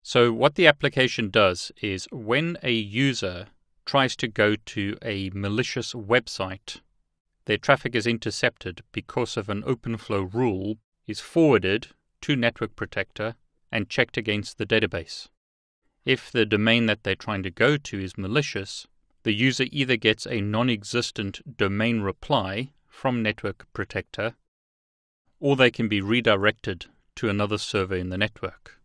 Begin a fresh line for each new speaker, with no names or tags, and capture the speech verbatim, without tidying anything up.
So what the application does is when a user tries to go to a malicious website, their traffic is intercepted because of an OpenFlow rule, is forwarded to Network Protector and checked against the database. If the domain that they're trying to go to is malicious, the user either gets a non-existent domain reply from Network Protector, or they can be redirected to another server in the network.